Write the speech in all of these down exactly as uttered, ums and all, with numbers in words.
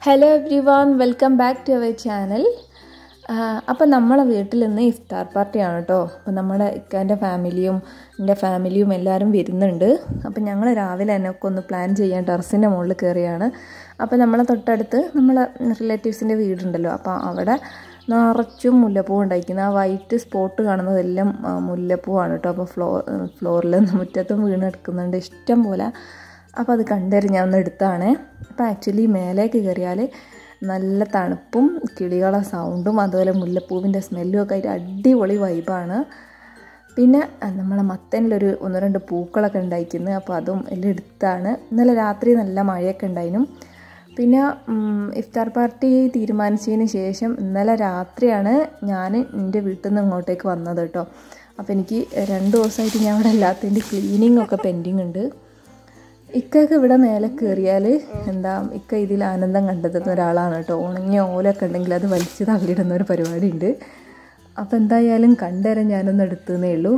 Hello everyone, welcome back to our channel. അപ്പോൾ നമ്മളെ വീട്ടിൽ ഇന്ന് ഇഫ്താർ പാർട്ടിയാണ് കേട്ടോ. അപ്പോൾ നമ്മുടെ ഇക്കാൻ്റെ ഫാമിലിയും എൻ്റെ ഫാമിലിയും എല്ലാവരും വരുന്നുണ്ട്. അപ്പോൾ ഞങ്ങൾ രാവിലെ തന്നെ ഒക്കെ ഒന്ന് പ്ലാൻ ചെയ്യാൻ ടെറസിൻ്റെ മുകളിൽ കയറിയാണ്. അപ്പോൾ നമ്മളെ തൊട്ടടുത്ത് നമ്മളെ റിലേറ്റീവ്സിൻ്റെ വീടുണ്ടല്ലോ, അപ്പോൾ അവിടെ നിറച്ചും മുല്ലപ്പൂ ഉണ്ടായിരിക്കുന്നത്. ആ വൈറ്റ് സ്പോട്ട് കാണുന്നതെല്ലാം മുല്ലപ്പൂവാണ് കേട്ടോ. അപ്പോൾ ഫ്ലോ ഫ്ലോറിൽ മുറ്റത്തും വീണ് എടുക്കുന്നുണ്ട് ഇഷ്ടം പോലെ. അപ്പോൾ അത് കണ്ടേറി ഞാൻ ഒന്ന് എടുത്താണ്. അപ്പോൾ ആക്ച്വലി മേലേക്ക് കയറിയാൽ നല്ല തണുപ്പും കിളികളെ സൗണ്ടും അതുപോലെ മുല്ലപ്പൂവിൻ്റെ സ്മെല്ലും ഒക്കെ ആയിട്ട് അടിപൊളി വൈബാണ്. പിന്നെ നമ്മളെ മത്തനിലൊരു ഒന്ന് രണ്ട് പൂക്കളൊക്കെ ഉണ്ടായിരിക്കുന്നത്, അപ്പോൾ അതും എല്ലാം എടുത്താണ്. ഇന്നലെ രാത്രി നല്ല മഴയൊക്കെ ഉണ്ടായിരുന്നു. പിന്നെ ഇഫ്താർ പാർട്ടി തീരുമാനിച്ചതിന് ശേഷം ഇന്നലെ രാത്രിയാണ് ഞാൻ എൻ്റെ വീട്ടിൽ നിന്ന് ഇങ്ങോട്ടേക്ക് വന്നത് കേട്ടോ. അപ്പോൾ എനിക്ക് രണ്ട് ദിവസമായിട്ട് ഞാൻ ഇവിടെ എല്ലാത്തിൻ്റെ ക്ലീനിങ് ഒക്കെ പെൻഡിങ് ഉണ്ട്. ഇക്കൊക്കെ ഇവിടെ മേലെ കയറിയാൽ എന്താ ഇക്ക ഇതിൽ ആനന്ദം കണ്ടെത്തുന്ന ഒരാളാണ് കേട്ടോ. ഉണങ്ങിയ ഓലൊക്കെ ഉണ്ടെങ്കിൽ അത് വലിച്ച് തള്ളിയിടുന്ന ഒരു പരിപാടി ഉണ്ട്. അപ്പോൾ എന്തായാലും കണ്ടുതരാൻ ഞാനൊന്ന് എടുത്തതേ ഉള്ളൂ.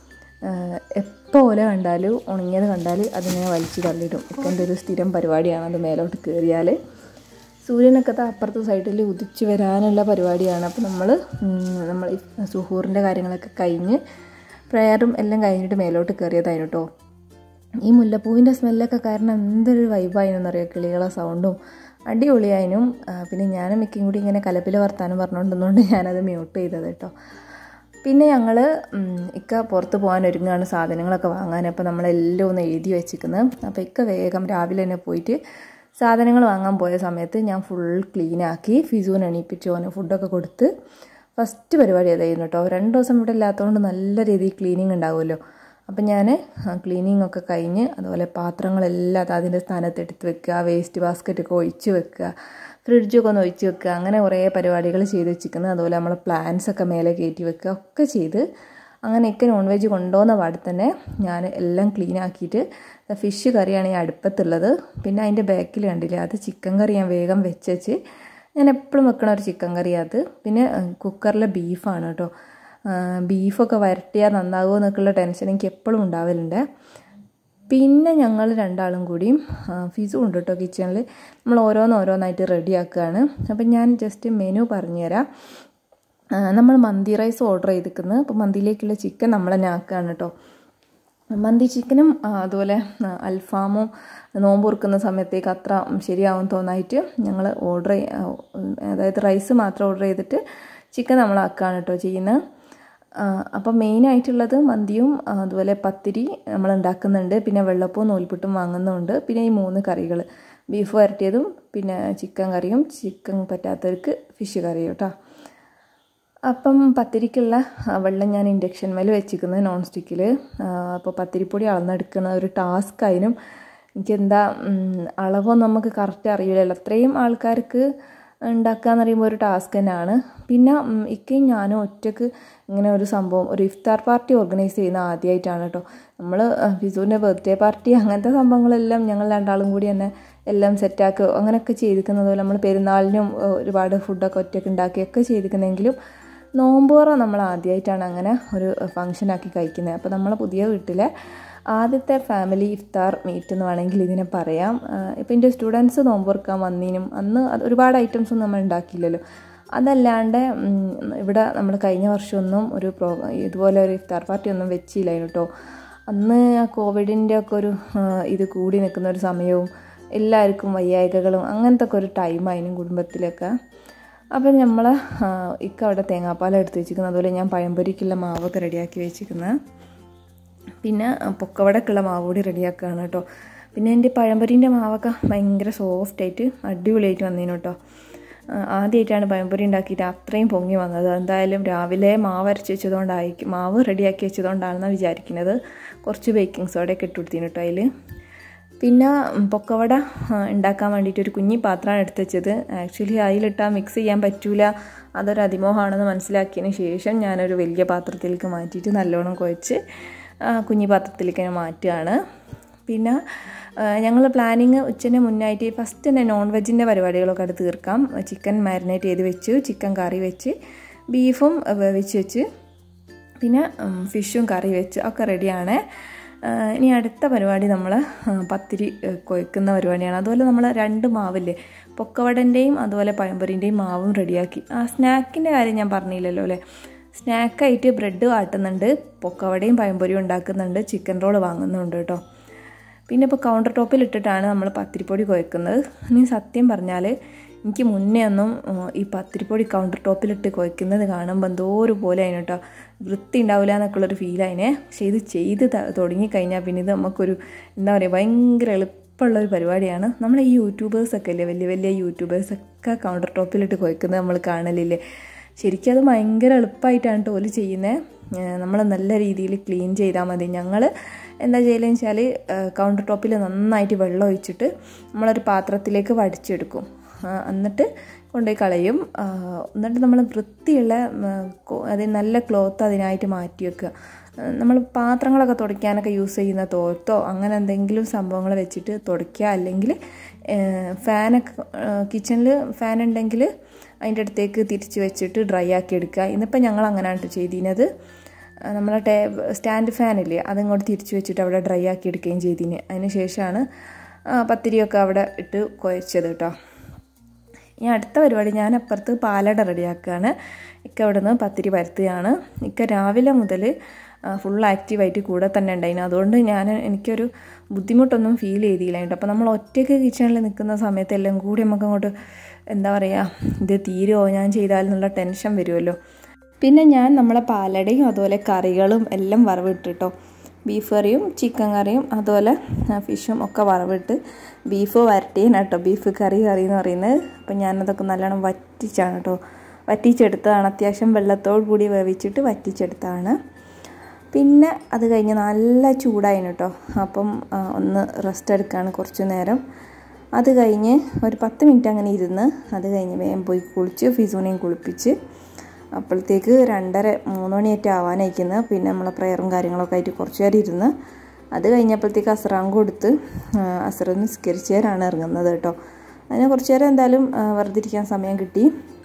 എപ്പോൾ ഓല കണ്ടാലും ഉണങ്ങിയത് കണ്ടാൽ അതിനെ വലിച്ച് തള്ളിയിടും. ഇക്കൻ്റെ ഒരു സ്ഥിരം പരിപാടിയാണ് അത് മേലോട്ട് കയറിയാൽ. സൂര്യനൊക്കെ അപ്പുറത്തെ സൈഡിൽ ഉദിച്ച് വരാനുള്ള പരിപാടിയാണ്. അപ്പോൾ നമ്മൾ നമ്മൾ സുഹൂറിൻ്റെ കാര്യങ്ങളൊക്കെ കഴിഞ്ഞ് പ്രയറും എല്ലാം കഴിഞ്ഞിട്ട് മേലോട്ട് കയറിയതായിരുന്നു കേട്ടോ. ഈ മുല്ലപ്പൂവിൻ്റെ സ്മെല്ലൊക്കെ കാരണം എന്തൊരു വൈബായിരുന്നറിയോ, കിളികളെ സൗണ്ടും അടിപൊളിയായിരുന്നു. പിന്നെ ഞാനും മിക്കും കൂടി ഇങ്ങനെ കലപ്പിൽ വർത്താനം പറഞ്ഞുകൊണ്ടിരുന്നുകൊണ്ട് ഞാനത് മ്യൂട്ട് ചെയ്തത് കേട്ടോ. പിന്നെ ഞങ്ങൾ ഇക്ക പുറത്ത് പോകാൻ ഒരുങ്ങാണ് സാധനങ്ങളൊക്കെ വാങ്ങാൻ. അപ്പോൾ നമ്മളെല്ലാം ഒന്ന് എഴുതി വെച്ചിരിക്കുന്നത്. അപ്പോൾ ഇക്ക വേഗം രാവിലെ തന്നെ പോയിട്ട് സാധനങ്ങൾ വാങ്ങാൻ പോയ സമയത്ത് ഞാൻ ഫുൾ ക്ലീനാക്കി ഫിസൂന് എണീപ്പിച്ചു ഓന് ഫുഡൊക്കെ കൊടുത്ത് ഫസ്റ്റ് പരിപാടി അതായിരുന്നു കേട്ടോ. രണ്ട് ദിവസം ഇവിടെ ഇല്ലാത്തതുകൊണ്ട് നല്ല രീതിയിൽ ക്ലീനിങ് ഉണ്ടാവുമല്ലോ. അപ്പം ഞാൻ ക്ലീനിങ് ഒക്കെ കഴിഞ്ഞ് അതുപോലെ പാത്രങ്ങളെല്ലാം അത് അതിൻ്റെ സ്ഥാനത്ത് എടുത്ത് വെക്കുക, വേസ്റ്റ് ബാസ്ക്കറ്റൊക്കെ ഒഴിച്ച് വെക്കുക, ഫ്രിഡ്ജൊക്കെ ഒന്ന് ഒഴിച്ച് വെക്കുക, അങ്ങനെ കുറേ പരിപാടികൾ ചെയ്ത് വെച്ചിരിക്കുന്നത്. അതുപോലെ നമ്മൾ പ്ലാന്റ്സൊക്കെ മേലെ കയറ്റി വെക്കുക ഒക്കെ ചെയ്ത് അങ്ങനെയൊക്കെ നോൺ വെജ് കൊണ്ടുപോകുന്ന പാടെ തന്നെ ഞാൻ എല്ലാം ക്ലീൻ ആക്കിയിട്ട് ഫിഷ് കറിയാണ് ഈ അടുപ്പത്തുള്ളത്. പിന്നെ അതിൻ്റെ ബാക്കിൽ കണ്ടില്ലേ, അത് ചിക്കൻ കറി ഞാൻ വേഗം വെച്ച് ഞാൻ എപ്പോഴും വെക്കണ ഒരു ചിക്കൻ കറി അത്. പിന്നെ കുക്കറിലെ ബീഫാണ് കേട്ടോ. ബീഫൊക്കെ വരട്ടിയാൽ നന്നാകുമോ എന്നൊക്കെയുള്ള ടെൻഷൻ എനിക്ക് എപ്പോഴും ഉണ്ടാവലുണ്ട്. പിന്നെ ഞങ്ങൾ രണ്ടാളും കൂടിയും ഫിസും ഉണ്ട് കേട്ടോ കിച്ചണിൽ. നമ്മൾ ഓരോന്ന് ഓരോന്നായിട്ട് റെഡിയാക്കുകയാണ്. അപ്പം ഞാൻ ജസ്റ്റ് മെനു പറഞ്ഞുതരാം. നമ്മൾ മന്തി റൈസ് ഓർഡർ ചെയ്തിരിക്കുന്നത്. അപ്പോൾ മന്തിയിലേക്കുള്ള ചിക്കൻ നമ്മൾ തന്നെ ആക്കുകയാണ് കേട്ടോ. മന്തി ചിക്കനും അതുപോലെ അൽഫാമും നോമ്പ് തുറക്കുന്ന സമയത്തേക്ക് അത്ര ശരിയാവും തോന്നായിട്ട് ഞങ്ങൾ ഓർഡർ അതായത് റൈസ് മാത്രം ഓർഡർ ചെയ്തിട്ട് ചിക്കൻ നമ്മളാക്കുകയാണ് കേട്ടോ ചെയ്യുന്നത്. അപ്പം മെയിനായിട്ടുള്ളത് മന്തിയും അതുപോലെ പത്തിരി നമ്മൾ ഉണ്ടാക്കുന്നുണ്ട്. പിന്നെ വെള്ളപ്പവും നൂൽപുട്ടും വാങ്ങുന്നുണ്ട്. പിന്നെ ഈ മൂന്ന് കറികൾ, ബീഫ് വരട്ടിയതും പിന്നെ ചിക്കൻ കറിയും, ചിക്കൻ പറ്റാത്തവർക്ക് ഫിഷ് കറിയും കേട്ടോ. അപ്പം പത്തിരിക്കുള്ള വെള്ളം ഞാൻ ഇൻഡക്ഷൻ മേൽ വെച്ചിരിക്കുന്നത് നോൺ സ്റ്റിക്കിൽ. അപ്പോൾ പത്തിരിപ്പൊടി അളന്നെടുക്കുന്ന ഒരു ടാസ്ക് ആയിരുന്നു. എനിക്കെന്താ അളവൊന്നും നമുക്ക് കറക്റ്റ് അറിയില്ലല്ലോ. അത്രയും ആൾക്കാർക്ക് ഉണ്ടാക്കുകയെന്ന് പറയുമ്പോൾ ഒരു ടാസ്ക് തന്നെയാണ്. പിന്നെ ഇക്കയും ഞാനും ഒറ്റയ്ക്ക് ഇങ്ങനെ ഒരു സംഭവം ഒരു ഇഫ്താർ പാർട്ടി ഓർഗനൈസ് ചെയ്യുന്ന ആദ്യമായിട്ടാണ് കേട്ടോ. നമ്മൾ ഫിസൂൻ്റെ ബർത്ത്ഡേ പാർട്ടി അങ്ങനത്തെ സംഭവങ്ങളെല്ലാം ഞങ്ങൾ രണ്ടാളും കൂടി തന്നെ എല്ലാം സെറ്റാക്കുക അങ്ങനെയൊക്കെ ചെയ്തിരിക്കുന്നത് പോലെ നമ്മൾ പെരുന്നാളിനും ഒരുപാട് ഫുഡൊക്കെ ഒറ്റയ്ക്ക് ഉണ്ടാക്കിയൊക്കെ ചെയ്തിരിക്കുന്നെങ്കിലും നോമ്പുറ നമ്മൾ ആദ്യമായിട്ടാണ് അങ്ങനെ ഒരു ഫംഗ്ഷനാക്കി കഴിക്കുന്നത്. അപ്പോൾ നമ്മളെ പുതിയ വീട്ടിലെ ആദ്യത്തെ ഫാമിലി ഇഫ്താർ മീറ്റ് എന്ന് വേണമെങ്കിൽ ഇതിനെ പറയാം. ഇപ്പോൾ എൻ്റെ സ്റ്റുഡൻസ് നോമ്പുറക്കാൻ വന്നതിനും അന്ന് ഒരുപാട് ഐറ്റംസൊന്നും നമ്മൾ ഉണ്ടാക്കിയില്ലല്ലോ. അതല്ലാണ്ട് ഇവിടെ നമ്മൾ കഴിഞ്ഞ വർഷമൊന്നും ഒരു പ്രോ ഇതുപോലെ ഒരു ഇഫ്താർ പാർട്ടി ഒന്നും വെച്ചില്ലായിരുന്നു കേട്ടോ. അന്ന് കോവിഡിൻ്റെ ഒക്കെ ഒരു ഇത് കൂടി നിൽക്കുന്ന ഒരു സമയവും എല്ലാവർക്കും വയ്യായികകളും അങ്ങനത്തെ ഒക്കെ ഒരു ടൈമായിരുന്നു കുടുംബത്തിലൊക്കെ. അപ്പം നമ്മൾ ഇക്ക അവിടെ തേങ്ങാപ്പാലം എടുത്ത് വെച്ചിരിക്കുന്നത്. അതുപോലെ ഞാൻ പഴംപൊരിക്കുള്ള മാവൊക്കെ റെഡിയാക്കി വെച്ചിരിക്കുന്നത്. പിന്നെ പൊക്കവടക്കുള്ള മാവ് കൂടി റെഡിയാക്കുകയാണ് കേട്ടോ. പിന്നെ എൻ്റെ പഴംപൊരിൻ്റെ മാവൊക്കെ ഭയങ്കര സോഫ്റ്റായിട്ട് അടിപൊളിയായിട്ട് വന്നേനു കേട്ടോ. ആദ്യമായിട്ടാണ് പഴംപൊരി ഉണ്ടാക്കിയിട്ട് അത്രയും പൊങ്ങി വന്നത്. എന്തായാലും രാവിലെ മാവ് അരച്ച് വെച്ചതുകൊണ്ടായിരിക്കും, മാവ് റെഡിയാക്കി വെച്ചതുകൊണ്ടാണെന്നാണ് വിചാരിക്കുന്നത്. കുറച്ച് ബേക്കിംഗ് സോഡയൊക്കെ ഇട്ട് കൊടുത്തിന് കേട്ടോ അതിൽ. പിന്നെ പൊക്കവട ഉണ്ടാക്കാൻ വേണ്ടിയിട്ട് ഒരു കുഞ്ഞി പാത്രമാണ് എടുത്ത് വെച്ചത്. ആക്ച്വലി അതിലിട്ടാൽ മിക്സ് ചെയ്യാൻ പറ്റില്ല, അതൊരു അതിമോഹമാണെന്ന് മനസ്സിലാക്കിയതിന് ശേഷം ഞാനൊരു വലിയ പാത്രത്തിലേക്ക് മാറ്റിയിട്ട് നല്ലോണം കുഴച്ച് കുഞ്ഞി പാത്രത്തിലേക്ക് ഞാൻ മാറ്റുകയാണ്. പിന്നെ ഞങ്ങൾ പ്ലാനിങ് ഉച്ചന് മുന്നായിട്ട് ഫസ്റ്റ് തന്നെ നോൺ വെജിൻ്റെ പരിപാടികളൊക്കെ അത് തീർക്കാം. ചിക്കൻ മാരിനേറ്റ് ചെയ്ത് വെച്ചു, ചിക്കൻ കറി വെച്ച്, ബീഫും വേവിച്ച് വെച്ച്, പിന്നെ ഫിഷും കറി വെച്ച് ഒക്കെ റെഡിയാണ്. ഇനി അടുത്ത പരിപാടി നമ്മൾ പത്തിരി കുഴക്കുന്ന പരിപാടിയാണ്. അതുപോലെ നമ്മൾ രണ്ട് മാവില്ലേ, പൊക്കവടൻ്റെയും അതുപോലെ പഴംപൊരിൻ്റെയും മാവും റെഡിയാക്കി. ആ സ്നാക്കിൻ്റെ കാര്യം ഞാൻ പറഞ്ഞില്ലല്ലോ അല്ലേ. സ്നാക്കായിട്ട് ബ്രെഡ് വാട്ടുന്നുണ്ട്, പൊക്കവടയും പഴംപൊരിയും ഉണ്ടാക്കുന്നുണ്ട്, ചിക്കൻ റോൾ വാങ്ങുന്നുണ്ട് കേട്ടോ. പിന്നെ ഇപ്പോൾ കൗണ്ടർ ടോപ്പിൽ ഇട്ടിട്ടാണ് നമ്മൾ പത്തിരിപ്പൊടി കുഴക്കുന്നത്. ഇനി സത്യം പറഞ്ഞാൽ എനിക്ക് മുന്നേ ഒന്നും ഈ പത്തിരിപ്പൊടി കൗണ്ടർ ടോപ്പിലിട്ട് കുഴക്കുന്നത് കാണുമ്പോൾ എന്തോ ഒരു പോലെ അതിന് കേട്ടോ, വൃത്തി ഉണ്ടാവില്ല എന്നൊക്കെയുള്ളൊരു ഫീൽ അതിനെ. പക്ഷേ ഇത് ചെയ്ത് തുടങ്ങിക്കഴിഞ്ഞാൽ പിന്നെ ഇത് നമുക്കൊരു എന്താ പറയുക ഭയങ്കര എളുപ്പമുള്ളൊരു പരിപാടിയാണ്. നമ്മളെ ഈ യൂട്യൂബേഴ്സൊക്കെ അല്ലേ, വലിയ വലിയ യൂട്യൂബേഴ്സൊക്കെ കൗണ്ടർ ടോപ്പിലിട്ട് കുഴക്കുന്നത് നമ്മൾ കാണലില്ലേ. ശരിക്കും അത് ഭയങ്കര എളുപ്പമായിട്ടാണ് ടോല് ചെയ്യുന്നത്. നമ്മൾ നല്ല രീതിയിൽ ക്ലീൻ ചെയ്താൽ മതി. ഞങ്ങൾ എന്താ ചെയ്യലെന്ന് വെച്ചാൽ കൗണ്ടർ ടോപ്പിൽ നന്നായിട്ട് വെള്ളം ഒഴിച്ചിട്ട് നമ്മളൊരു പാത്രത്തിലേക്ക് വടിച്ചെടുക്കും. എന്നിട്ട് കൊണ്ടുപോയി കളയും. എന്നിട്ട് നമ്മൾ വൃത്തിയുള്ള അത് നല്ല ക്ലോത്ത് അതിനായിട്ട് മാറ്റി വെക്കുക. നമ്മൾ പാത്രങ്ങളൊക്കെ തുടയ്ക്കാനൊക്കെ യൂസ് ചെയ്യുന്ന തോർത്തോ അങ്ങനെ എന്തെങ്കിലും സംഭവങ്ങൾ വെച്ചിട്ട് തുടയ്ക്കുക. അല്ലെങ്കിൽ ഫാനൊക്കെ കിച്ചണിൽ ഫാൻ ഉണ്ടെങ്കിൽ അതിൻ്റെ അടുത്തേക്ക് തിരിച്ച് വെച്ചിട്ട് ഡ്രൈ ആക്കി എടുക്കുക. ഇന്നിപ്പോൾ ഞങ്ങൾ അങ്ങനെയാണ് ചെയ്തിരുന്നത്. നമ്മളെ ടേ സ്റ്റാൻഡ് ഫാനില്ലേ അതിങ്ങോട്ട് തിരിച്ച് വെച്ചിട്ട് അവിടെ ഡ്രൈ ആക്കി എടുക്കുകയും ചെയ്തിന്. അതിന് ശേഷമാണ് പത്തിരിയൊക്കെ അവിടെ ഇട്ട് കുഴച്ചത് കേട്ടോ. ഇനി അടുത്ത പരിപാടി ഞാൻ അപ്പുറത്ത് പാലട റെഡിയാക്കുകയാണ്. ഇക്ക അവിടെ നിന്ന് പത്തിരി പരത്തുകയാണ്. ഇക്ക രാവിലെ മുതൽ ഫുൾ ആക്റ്റീവായിട്ട് കൂടെ തന്നെ ഉണ്ടായിരുന്നു. അതുകൊണ്ട് ഞാൻ എനിക്കൊരു ബുദ്ധിമുട്ടൊന്നും ഫീൽ ചെയ്തില്ല കേട്ടോ. അപ്പോൾ നമ്മൾ ഒറ്റയ്ക്ക് കിച്ചണിൽ നിൽക്കുന്ന സമയത്ത് എല്ലാം കൂടി നമുക്ക് അങ്ങോട്ട് എന്താ പറയുക, ഇത് തീരുമോ ഞാൻ ചെയ്താലെന്നുള്ള ടെൻഷൻ വരുമല്ലോ. പിന്നെ ഞാൻ നമ്മളെ പാലടയും അതുപോലെ കറികളും എല്ലാം വറവിട്ടിട്ടോ. ബീഫ് കറിയും ചിക്കൻ കറിയും അതുപോലെ ഫിഷും ഒക്കെ വറവിട്ട് ബീഫ് വരട്ടിയാണ് കേട്ടോ ബീഫ് കറി കറി എന്ന് പറയുന്നത്. അപ്പം ഞാനതൊക്കെ നല്ലോണം വറ്റിച്ചാണ് കേട്ടോ വറ്റിച്ചെടുത്തതാണ്. അത്യാവശ്യം വെള്ളത്തോട് കൂടി വേവിച്ചിട്ട് വറ്റിച്ചെടുത്താണ്. പിന്നെ അത് കഴിഞ്ഞ് നല്ല ചൂടായിന് കേട്ടോ. അപ്പം ഒന്ന് റെസ്റ്റ് എടുക്കുകയാണ് കുറച്ച് നേരം. അത് കഴിഞ്ഞ് ഒരു പത്ത് മിനിറ്റ് അങ്ങനെ ഇരുന്ന് അത് കഴിഞ്ഞ് വേഗം പോയി കുളിച്ച് ഫിസൂനെയും കുളിപ്പിച്ച് അപ്പോഴത്തേക്ക് രണ്ടര മൂന്ന് മണിയായിട്ട് ആവാനായിരിക്കുന്നത്. പിന്നെ നമ്മളെ പ്രയറും കാര്യങ്ങളൊക്കെ ആയിട്ട് കുറച്ച് നേരം ഇരുന്ന് അത് കഴിഞ്ഞപ്പോഴത്തേക്ക് അസ്റാങ്ക് കൊടുത്ത് അസ്റ് നിസ്കരിച്ചേരാണ് ഇറങ്ങുന്നത് കേട്ടോ. അതിന് കുറച്ച് നേരം എന്തായാലും വെറുതെ ഇരിക്കാൻ സമയം കിട്ടി.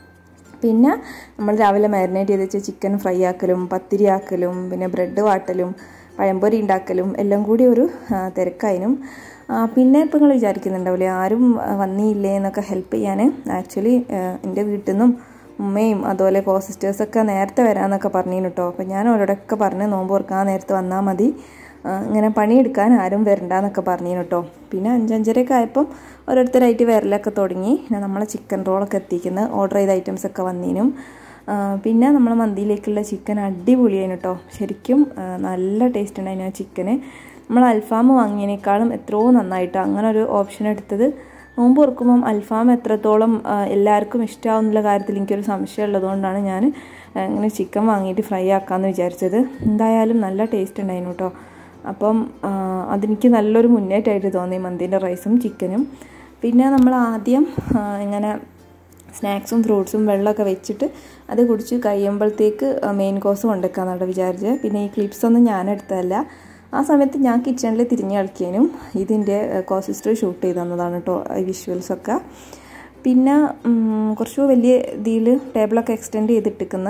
പിന്നെ നമ്മൾ രാവിലെ മാരിനേറ്റ് ചെയ്ത് വെച്ച ചിക്കൻ ഫ്രൈ ആക്കലും പത്തിരി ആക്കലും പിന്നെ ബ്രെഡ് വാട്ടലും പഴംപൊരി ഉണ്ടാക്കലും എല്ലാം കൂടി ഒരു തിരക്കായതിനും. പിന്നെ ഇപ്പം നിങ്ങൾ വിചാരിക്കുന്നുണ്ടാവില്ലേ ആരും വന്നില്ലേ എന്നൊക്കെ ഹെൽപ്പ് ചെയ്യാൻ. ആക്ച്വലി എൻ്റെ വീട്ടിൽ നിന്നും ഉമ്മയും അതുപോലെ കോ സിസ്റ്റേഴ്സൊക്കെ നേരത്തെ വരാമെന്നൊക്കെ പറഞ്ഞിരുന്നു കേട്ടോ. അപ്പം ഞാൻ അവരോടൊക്കെ പറഞ്ഞ് നോമ്പ് ഓർക്കാൻ നേരത്തെ വന്നാൽ മതി, ഇങ്ങനെ പണിയെടുക്കാൻ ആരും വരണ്ടെന്നൊക്കെ പറഞ്ഞിരുന്നു കേട്ടോ. പിന്നെ അഞ്ചഞ്ചരയൊക്കെ ആയപ്പം ഓരോരുത്തരായിട്ട് വരലൊക്കെ തുടങ്ങി. പിന്നെ നമ്മളെ ചിക്കൻ റോളൊക്കെ എത്തിക്കുന്നത് ഓർഡർ ചെയ്ത ഐറ്റംസൊക്കെ വന്നീനും. പിന്നെ നമ്മൾ മന്തിയിലേക്കുള്ള ചിക്കൻ അടിപൊളിയായിരുന്നു കേട്ടോ. ശരിക്കും നല്ല ടേസ്റ്റ് ഉണ്ടായിരുന്നു ആ ചിക്കന്. നമ്മൾ അൽഫാം വാങ്ങിയതിനേക്കാളും എത്രയോ നന്നായിട്ട് അങ്ങനെ ഒരു ഓപ്ഷൻ എടുത്തത്. നോമ്പ് തുറക്കുമ്പം അൽഫാം എത്രത്തോളം എല്ലാവർക്കും ഇഷ്ടമാവും എന്നുള്ള കാര്യത്തിൽ എനിക്കൊരു സംശയം ഉള്ളതുകൊണ്ടാണ് ഞാൻ ഇങ്ങനെ ചിക്കൻ വാങ്ങിയിട്ട് ഫ്രൈ ആക്കാമെന്ന് വിചാരിച്ചത്. എന്തായാലും നല്ല ടേസ്റ്റ് ഉണ്ടായിരുന്നു കേട്ടോ. അപ്പം അതെനിക്ക് നല്ലൊരു മുന്നേറ്റമായിട്ട് തോന്നി മന്തിൻ്റെ റൈസും ചിക്കനും. പിന്നെ നമ്മൾ ആദ്യം ഇങ്ങനെ സ്നാക്സും ഫ്രൂട്ട്സും വെള്ളമൊക്കെ വെച്ചിട്ട് അത് കുടിച്ച് കഴിയുമ്പോഴത്തേക്ക് മെയിൻ കോഴ്സ് കൊണ്ടുവെക്കാമെന്നാണ് വിചാരിച്ചത്. പിന്നെ ഈ ക്ലിപ്സൊന്നും ഞാൻ എടുത്തതല്ല. ആ സമയത്ത് ഞാൻ കിച്ചണിൽ തിരിഞ്ഞ് കളിക്കാനും ഇതിൻ്റെ കോ സിസ്റ്റർ ഷൂട്ട് ചെയ്ത് തന്നതാണ് കേട്ടോ ഈ വിഷ്വൽസൊക്കെ. പിന്നെ കുറച്ച് വലിയ ഇതിൽ ടേബിളൊക്കെ എക്സ്റ്റെൻഡ് ചെയ്തിട്ടിരിക്കുന്ന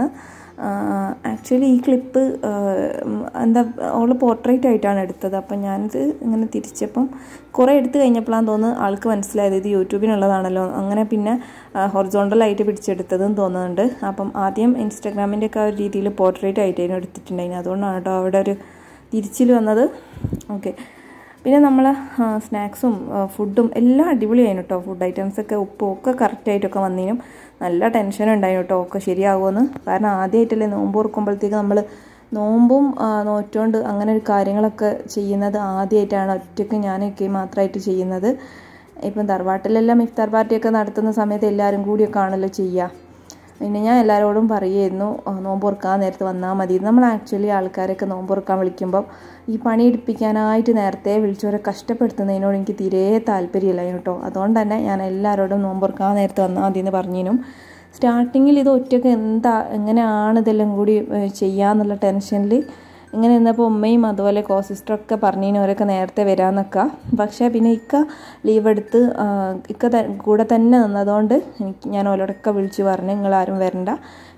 ആക്ച്വലി ഈ ക്ലിപ്പ് എന്താ അവൾ പോർട്രേറ്റ് ആയിട്ടാണ് എടുത്തത്. അപ്പം ഞാനിത് ഇങ്ങനെ തിരിച്ചപ്പം കുറേ എടുത്ത് കഴിഞ്ഞപ്പോഴാണ് തോന്നുന്നത് ആൾക്ക് മനസ്സിലായത് ഇത് യൂട്യൂബിനുള്ളതാണല്ലോ. അങ്ങനെ പിന്നെ ഹൊറിസോണ്ടലായിട്ട് പിടിച്ചെടുത്തതെന്ന് തോന്നുന്നുണ്ട്. അപ്പം ആദ്യം ഇൻസ്റ്റാഗ്രാമിൻ്റെ ഒക്കെ ആ ഒരു രീതിയിൽ പോർട്രേറ്റ് ആയിട്ടായിരുന്നു എടുത്തിട്ടുണ്ടായിരുന്നു. അതുകൊണ്ടാണ് കേട്ടോ അവിടെ ഒരു തിരിച്ചിൽ വന്നത്. ഓക്കെ. പിന്നെ നമ്മൾ സ്നാക്സും ഫുഡും എല്ലാം അടിപൊളിയായിരുന്നു കേട്ടോ. ഫുഡ് ഐറ്റംസൊക്കെ ഉപ്പും ഒക്കെ കറക്റ്റായിട്ടൊക്കെ വന്നതിനും നല്ല ടെൻഷൻ ഉണ്ടായിരുന്നു കേട്ടോ ഒക്കെ ശരിയാകുമെന്ന്. കാരണം ആദ്യമായിട്ടല്ലേ നോമ്പ് തുറക്കുമ്പോഴത്തേക്ക് നമ്മൾ നോമ്പും നോറ്റുകൊണ്ട് അങ്ങനെ ഒരു കാര്യങ്ങളൊക്കെ ചെയ്യുന്നത് ആദ്യമായിട്ടാണ് ഒറ്റയ്ക്ക് ഞാനൊക്കെ മാത്രമായിട്ട് ചെയ്യുന്നത്. ഇപ്പം തറവാട്ടിലെല്ലാം ഇഫ്താർ പാർട്ടിയൊക്കെ നടത്തുന്ന സമയത്ത് എല്ലാവരും കൂടിയൊക്കെ ആണല്ലോ ചെയ്യുക. പിന്നെ ഞാൻ എല്ലാവരോടും പറയുമായിരുന്നു നോമ്പ് തുറക്കാൻ നേരത്തെ വന്നാൽ മതി. നമ്മൾ ആക്ച്വലി ആൾക്കാരൊക്കെ നോമ്പ് തുറക്കാൻ വിളിക്കുമ്പം ഈ പണിയെടുപ്പിക്കാനായിട്ട് നേരത്തെ വിളിച്ചവരെ കഷ്ടപ്പെടുത്തുന്നതിനോട് എനിക്ക് തീരെ താല്പര്യമില്ലായിരുന്നു കേട്ടോ. അതുകൊണ്ട് തന്നെ ഞാൻ എല്ലാവരോടും നോമ്പ് തുറക്കാൻ നേരത്തെ വന്നാൽ മതി എന്ന് പറഞ്ഞിനും. സ്റ്റാർട്ടിങ്ങിൽ ഇത് ഒറ്റയ്ക്ക് എന്താ എങ്ങനെയാണ് ഇതെല്ലാം കൂടി ചെയ്യാന്നുള്ള ടെൻഷനിൽ ഇങ്ങനെ നിന്നപ്പോൾ ഉമ്മയും അതുപോലെ കോ സിസ്റ്ററൊക്കെ പറഞ്ഞിനും അവരൊക്കെ നേരത്തെ വരാമെന്നൊക്കെ. പക്ഷേ പിന്നെ ഇക്ക ലീവ് എടുത്ത് ഇക്ക കൂടെ തന്നെ നിന്നതുകൊണ്ട് എനിക്ക് ഞാൻ ഓരോടൊക്കെ വിളിച്ച് പറഞ്ഞു നിങ്ങളാരും വരണ്ട,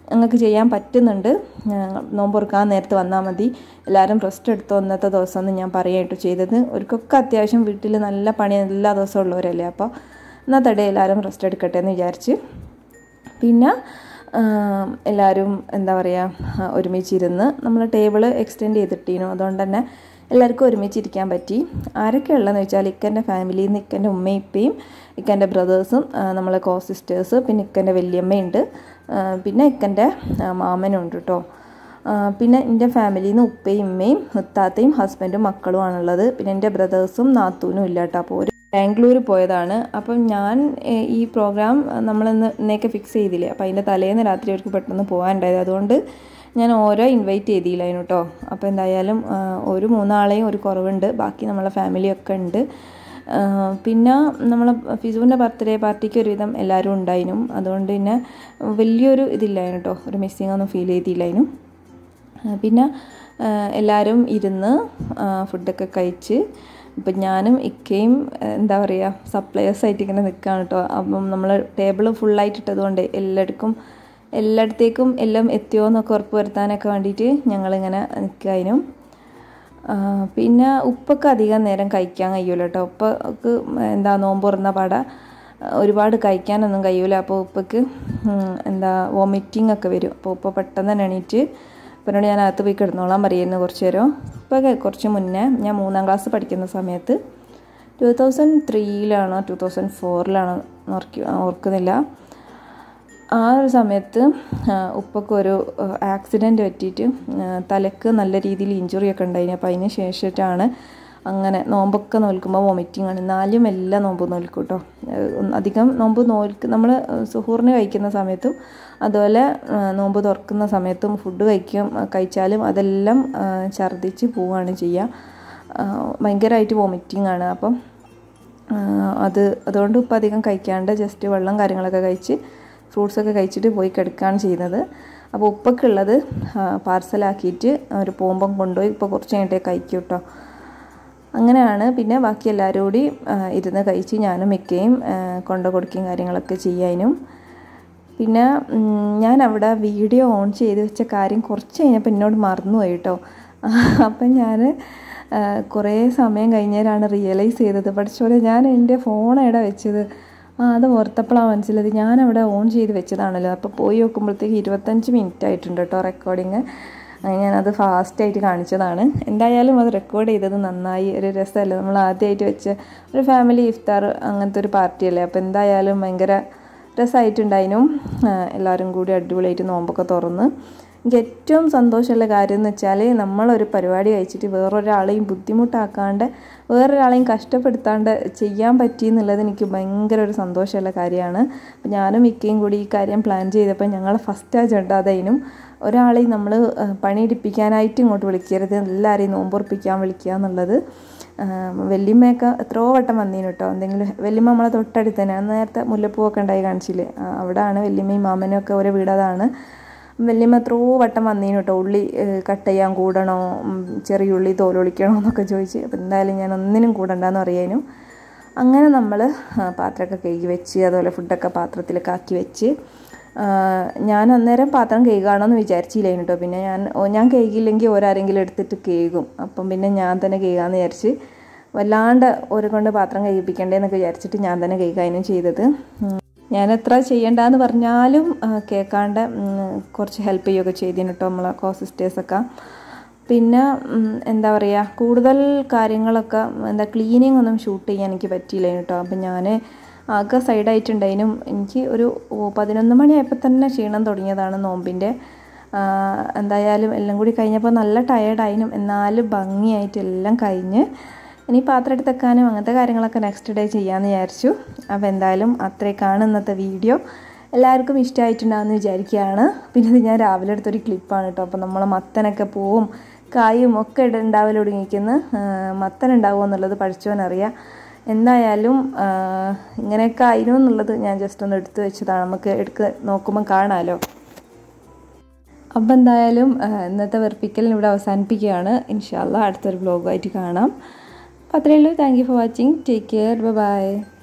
ഞങ്ങൾക്ക് ചെയ്യാൻ പറ്റുന്നുണ്ട്. നോമ്പുറക്കാൻ നേരത്ത് വന്നാൽ മതി, എല്ലാവരും റെസ്റ്റ് എടുത്തോ ഇന്നത്തെ ദിവസം എന്ന് ഞാൻ പറയായിട്ട് ചെയ്തത്. അവർക്കൊക്കെ അത്യാവശ്യം വീട്ടിൽ നല്ല പണി എല്ലാ ദിവസവും ഉള്ളവരല്ലേ, അപ്പോൾ ഇന്നത്തെ ഡേ എല്ലാവരും റെസ്റ്റ് എടുക്കട്ടെ എന്ന് വിചാരിച്ച് പിന്നെ എല്ലാവരും എന്താ പറയുക ഒരുമിച്ചിരുന്ന് നമ്മൾ ടേബിൾ എക്സ്റ്റെൻഡ് ചെയ്തിട്ടീനു. അതുകൊണ്ട് തന്നെ എല്ലാവർക്കും ഒരുമിച്ചിരിക്കാൻ പറ്റി. ആരൊക്കെ ഉള്ളതെന്ന് വെച്ചാൽ ഇക്കൻ്റെ ഫാമിലിയിൽ നിന്ന് ഇക്കൻ്റെ ഉമ്മയും ഇപ്പയും ഇക്കൻ്റെ ബ്രദേഴ്സും നമ്മളെ കോ സിസ്റ്റേഴ്സ്, പിന്നെ ഇക്കൻ്റെ വല്യമ്മയുണ്ട്, പിന്നെ ഇക്കൻ്റെ മാമനും ഉണ്ട് കേട്ടോ. പിന്നെ എൻ്റെ ഫാമിലിയിൽ നിന്ന് ഉപ്പയും ഉമ്മയും മുത്താത്തയും ഹസ്ബൻഡും മക്കളുമാണുള്ളത്. പിന്നെ എൻ്റെ ബ്രദേഴ്സും നാത്തൂനും ഇല്ല കേട്ടോ. അപ്പോൾ ഒരു ബാംഗ്ലൂർ പോയതാണ്. അപ്പം ഞാൻ ഈ പ്രോഗ്രാം നമ്മളിന്ന് ഇന്നേക്ക് ഫിക്സ് ചെയ്തില്ലേ, അപ്പോൾ അതിൻ്റെ തലേന്ന് രാത്രി അവർക്ക് പെട്ടെന്ന് പോകാനുണ്ടായത്. അതുകൊണ്ട് ഞാൻ ഓരോ ഇൻവൈറ്റ് ചെയ്തില്ലായിരുന്നു കേട്ടോ. അപ്പോൾ എന്തായാലും ഒരു മൂന്നാളെയും ഒരു കുറവുണ്ട്, ബാക്കി നമ്മളെ ഫാമിലിയൊക്കെ ഉണ്ട്. പിന്നെ നമ്മളെ ഫിസുവിൻ്റെ ബർത്ത്ഡേ പാർട്ടിക്ക് ഒരുവിധം എല്ലാവരും ഉണ്ടായിരുന്നു. അതുകൊണ്ട് പിന്നെ വലിയൊരു ഇതില്ലായിരുന്നു കേട്ടോ, ഒരു മിസ്സിങ് ഒന്നും ഫീൽ ചെയ്തില്ലായിരുന്നു. പിന്നെ എല്ലാവരും ഇരുന്ന് ഫുഡൊക്കെ കഴിച്ച് ഇപ്പം ഞാനും ഇക്കയും എന്താ പറയുക സപ്ലയേഴ്സായിട്ട് ഇങ്ങനെ നിൽക്കുകയാണ് കേട്ടോ. അപ്പം നമ്മൾ ടേബിൾ ഫുള്ളായിട്ടിട്ടതുകൊണ്ട് എല്ലാവർക്കും എല്ലായിടത്തേക്കും എല്ലാം എത്തിയോ എന്നൊക്കെ ഉറപ്പ് വരുത്താനൊക്കെ വേണ്ടിയിട്ട് ഞങ്ങളിങ്ങനെ നിൽക്കാനും. പിന്നെ ഉപ്പൊക്കെ അധികം നേരം കഴിക്കാൻ കഴിയൂല കേട്ടോ. ഉപ്പക്ക് എന്താ നോമ്പ് തുറന്ന പാട ഒരുപാട് കഴിക്കാനൊന്നും കഴിയൂല. അപ്പോൾ ഉപ്പക്ക് എന്താ വോമിറ്റിംഗ് ഒക്കെ വരും. അപ്പോൾ ഉപ്പ പെട്ടെന്ന് തന്നെ എണീറ്റ് ഇപ്പനോട് ഞാൻ അകത്ത് പോയി കിടന്നോളാൻ പറയുന്നു കുറച്ച് നേരം. ഇപ്പോൾ കുറച്ച് മുന്നേ ഞാൻ മൂന്നാം ക്ലാസ് പഠിക്കുന്ന സമയത്ത് ടു തൗസൻഡ് ത്രീയിലാണോ ടു തൗസൻഡ് ഫോറിലാണോ ഓർക്കി ഓർക്കുന്നില്ല ആ ഒരു സമയത്ത് ഉപ്പക്കൊരു ആക്സിഡൻറ്റ് പറ്റിയിട്ട് തലക്ക് നല്ല രീതിയിൽ ഇഞ്ചുറിയൊക്കെ ഉണ്ടായിന്. അപ്പോൾ അതിന് ശേഷിച്ചിട്ടാണ് അങ്ങനെ നോമ്പൊക്കെ നോൽക്കുമ്പോൾ വോമിറ്റിംഗ് ആണ്. നാലും എല്ലാം നോമ്പ് നോൽക്കും കേട്ടോ. അധികം നോമ്പ് നോൽക്ക് നമ്മൾ സുഹൂറിന് കഴിക്കുന്ന സമയത്തും അതുപോലെ നോമ്പ് തുറക്കുന്ന സമയത്തും ഫുഡ് കഴിക്കും കഴിച്ചാലും അതെല്ലാം ഛർദ്ദിച്ച് പോവുകയാണ് ചെയ്യുക. ഭയങ്കരമായിട്ട് വോമിറ്റിംഗ് ആണ്. അപ്പം അത് അതുകൊണ്ട് ഇപ്പം അധികം കഴിക്കാണ്ട് ജസ്റ്റ് വെള്ളം കാര്യങ്ങളൊക്കെ കഴിച്ച് ഫ്രൂട്ട്സൊക്കെ കഴിച്ചിട്ട് പോയി കിടക്കുകയാണ് ചെയ്യുന്നത്. അപ്പോൾ ഉപ്പക്കുള്ളത് പാർസലാക്കിയിട്ട് അവർ പോകുമ്പം കൊണ്ടുപോയി ഇപ്പോൾ കുറച്ച് കഴിഞ്ഞിട്ടേ കഴിക്കും കേട്ടോ. അങ്ങനെയാണ്. പിന്നെ ബാക്കി എല്ലാവരും കൂടി ഇരുന്ന് കഴിച്ച് ഞാനും മിക്കയും കൊണ്ടു കൊടുക്കുകയും കാര്യങ്ങളൊക്കെ ചെയ്യാനും. പിന്നെ ഞാൻ അവിടെ വീഡിയോ ഓൺ ചെയ്ത് വെച്ച കാര്യം കുറച്ച് കഴിഞ്ഞപ്പോൾ എന്നോട് മറന്നുപോയി കേട്ടോ. അപ്പം ഞാൻ കുറേ സമയം കഴിഞ്ഞാലാണ് റിയലൈസ് ചെയ്തത്, പഠിച്ചോലെ ഞാൻ എൻ്റെ ഫോൺ എവിടെ വെച്ചത്, ആ അത് ഓർത്തപ്പോഴാണ് മനസ്സിലായത് ഞാനവിടെ ഓൺ ചെയ്ത് വെച്ചതാണല്ലോ. അപ്പോൾ പോയി നോക്കുമ്പോഴത്തേക്ക് ഇരുപത്തഞ്ച് മിനിറ്റ് ആയിട്ടുണ്ട് കേട്ടോ റെക്കോർഡിങ്. ഞാനത് ഫാസ്റ്റായിട്ട് കാണിച്ചതാണ്. എന്തായാലും അത് റെക്കോർഡ് ചെയ്തത് നന്നായി, ഒരു രസമല്ലേ. നമ്മൾ ആദ്യമായിട്ട് വെച്ച ഒരു ഫാമിലി ഇഫ്താർ അങ്ങനത്തെ ഒരു പാർട്ടിയല്ലേ. അപ്പോൾ എന്തായാലും ഭയങ്കര രസമായിട്ടുണ്ടായിരുന്നു. എല്ലാവരും കൂടി അടിപൊളിയായിട്ട് നോമ്പൊക്കെ തുറന്ന്. എനിക്ക് ഏറ്റവും സന്തോഷമുള്ള കാര്യം എന്ന് വെച്ചാൽ നമ്മളൊരു പരിപാടി കഴിച്ചിട്ട് വേറൊരാളെയും ബുദ്ധിമുട്ടാക്കാണ്ട് വേറൊരാളെയും കഷ്ടപ്പെടുത്താണ്ട് ചെയ്യാൻ പറ്റി എന്നുള്ളത് എനിക്ക് ഭയങ്കര ഒരു സന്തോഷമുള്ള കാര്യമാണ്. അപ്പോൾ ഞാനും മിക്കയും കൂടി ഈ കാര്യം പ്ലാൻ ചെയ്തപ്പോൾ ഞങ്ങൾ ഫസ്റ്റ് അജണ്ട അതായിരുന്നു, ഒരാളെയും നമ്മൾ പണിയെടുപ്പിക്കാനായിട്ട് ഇങ്ങോട്ട് വിളിക്കരുത്, എല്ലാവരെയും നോമ്പുറപ്പിക്കാൻ വിളിക്കുക എന്നുള്ളത്. വല്യമ്മയൊക്കെ എത്രയോ വട്ടം വന്നീന് കേട്ടോ. എന്തെങ്കിലും വല്യമ്മ നമ്മളെ തൊട്ടടുത്ത് തന്നെ നേരത്തെ മുല്ലപ്പൂവൊക്കെ ഉണ്ടായി കാണിച്ചില്ലേ, അവിടെയാണ് വല്യമ്മയും മാമനും ഒക്കെ ഓരോ വീടതാണ്. വല്യമ്മ എത്രയോ വട്ടം വന്നീന് കേട്ടോ, ഉള്ളി കട്ട് ചെയ്യാൻ കൂടണോ, ചെറിയ ഉള്ളി തോലൊളിക്കണോ എന്നൊക്കെ ചോദിച്ച്. അപ്പോൾ എന്തായാലും ഞാൻ ഒന്നിനും കൂടണ്ടെന്ന് പറയാനും. അങ്ങനെ നമ്മൾ പാത്രമൊക്കെ കഴുകി വെച്ച് അതുപോലെ ഫുഡൊക്കെ പാത്രത്തിലൊക്കെ ആക്കി വെച്ച് ഞാൻ അന്നേരം പാത്രം കഴുകുകയാണോ എന്ന് വിചാരിച്ചില്ലായിരുന്നു കേട്ടോ. പിന്നെ ഞാൻ ഞാൻ കഴുകിയില്ലെങ്കിൽ ഓരാരെങ്കിലും എടുത്തിട്ട് കഴുകും. അപ്പം പിന്നെ ഞാൻ തന്നെ കഴുകാമെന്ന് വിചാരിച്ച് വല്ലാണ്ട് ഓരെ കൊണ്ട് പാത്രം കഴുകിപ്പിക്കണ്ടേന്നൊക്കെ വിചാരിച്ചിട്ട് ഞാൻ തന്നെ കഴുകാനും ചെയ്തത്. ഞാൻ എത്ര ചെയ്യണ്ടെന്ന് പറഞ്ഞാലും കേൾക്കാണ്ട് കുറച്ച് ഹെൽപ്പ് ചെയ്യുകയൊക്കെ ചെയ്തിന് കേട്ടോ നമ്മളെ കോ സിസ്റ്റേഴ്സൊക്കെ. പിന്നെ എന്താ പറയുക കൂടുതൽ കാര്യങ്ങളൊക്കെ എന്താ ക്ലീനിങ് ഒന്നും ഷൂട്ട് ചെയ്യാൻ എനിക്ക് പറ്റിയില്ല കേട്ടോ. അപ്പം ഞാൻ ആകെ സൈഡായിട്ടുണ്ടായിരുന്നു. എനിക്ക് ഒരു പതിനൊന്ന് മണിയായപ്പോൾ തന്നെ ക്ഷീണം തുടങ്ങിയതാണ് നോമ്പിൻ്റെ. എന്തായാലും എല്ലാം കൂടി കഴിഞ്ഞപ്പോൾ നല്ല ടയേർഡായിരുന്നു, എന്നാലും ഭംഗിയായിട്ട് എല്ലാം കഴിഞ്ഞ് ഇനി പാത്രം എടുത്തെക്കാനും അങ്ങനത്തെ കാര്യങ്ങളൊക്കെ നെക്സ്റ്റ് ഡേ ചെയ്യാമെന്ന് വിചാരിച്ചു. അപ്പോൾ എന്തായാലും അത്രയൊക്കെയാണ് ഇന്നത്തെ വീഡിയോ. എല്ലാവർക്കും ഇഷ്ടമായിട്ടുണ്ടാകുമെന്ന് വിചാരിക്കുകയാണ്. പിന്നെ ഇത് ഞാൻ രാവിലെ എടുത്തൊരു ക്ലിപ്പാണ് കേട്ടോ. അപ്പോൾ നമ്മൾ മത്തനൊക്കെ പൂവും കായും ഒക്കെ ഉണ്ടാവൽ ഒടുങ്ങിക്കുന്ന മത്തൻ ഉണ്ടാവുമോ എന്നുള്ളത് പഠിച്ചവനറിയാം. എന്തായാലും ഇങ്ങനെയൊക്കെ ആയിരുന്നു എന്നുള്ളത് ഞാൻ ജസ്റ്റ് ഒന്ന് എടുത്ത് വെച്ചതാണ്, നമുക്ക് എടുത്ത് നോക്കുമ്പം കാണാമല്ലോ. അപ്പം എന്തായാലും ഇന്നത്തെ വെറുപ്പിക്കലിന് ഇവിടെ അവസാനിപ്പിക്കുകയാണ്. ഇൻഷാ അല്ലാഹ് അടുത്തൊരു വ്ലോഗുമായിട്ട് കാണാം. അപ്പോൾ അത്രയേ ഉള്ളൂ. Thank you for watching. Take care. Bye by.